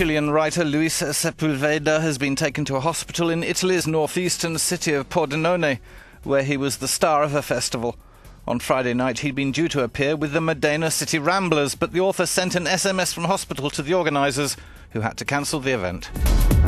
Chilean writer Luis Sepulveda has been taken to a hospital in Italy's northeastern city of Pordenone, where he was the star of a festival. On Friday night, he'd been due to appear with the Modena City Ramblers, but the author sent an SMS from hospital to the organisers, who had to cancel the event.